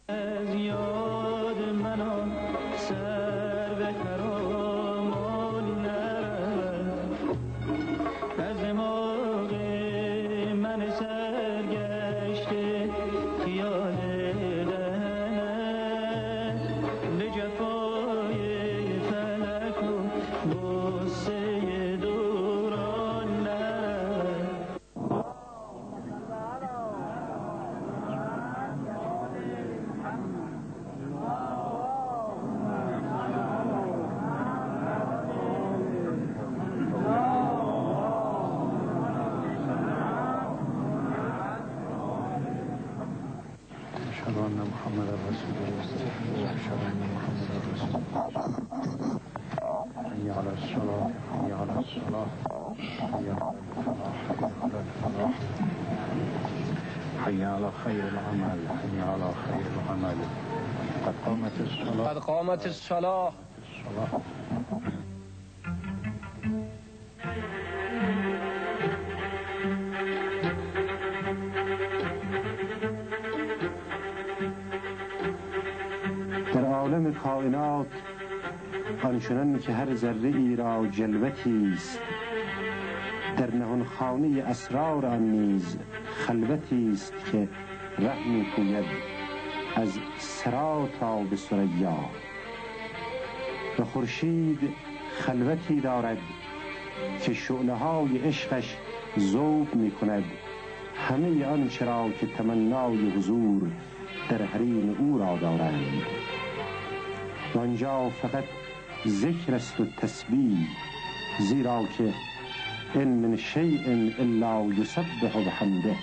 از یاد منان سر به خرامان نرود، از موقع من سرگشته خیال دهنه به جفای فلک و غصه دوران نرود. أشهد أن محمد رسول الله. أشهد أن محمد رسول الله. حي على الصلاة، حي على الصلاة، حي على الفلاح، حي على خير العمل، حي على خير العمل. قد قامت الصلاة، قد قامت الصلاة. در عالم کائنات آنچنان که هر ذره ای را جلوتی است، در نهان خانه اسرار آن نیز خلوتی است که ره می‌پوید از ثری تا به ثریا. و خورشید خلوتی دارد که شعله‌های عشقش ذوب می‌کند همه آنچه را که تمنای حضور در حریم او را دارند. و آنجا فقط ذکر است و تسبیح، زیرا که ان من شیء الا یسبح بحمده.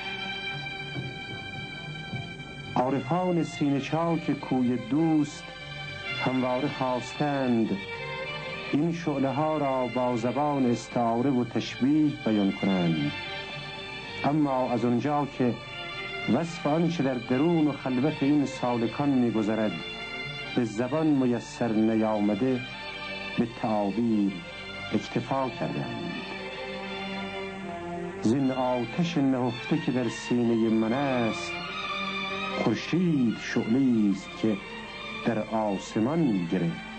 عارفان سینه چاک کوی دوست همواره خواستند این شعله ها را با زبان استعاره و تشبیه بیان کنند، اما از آنجا که وصف آنچه در درون و خلوت این سالکان می‌گذرد به زبان میسر نیامده، به تعابیر اکتفا کردند. زین آتش نهفته که در سینه من است، خورشید شعله‌ای است که در آسمان گرفت.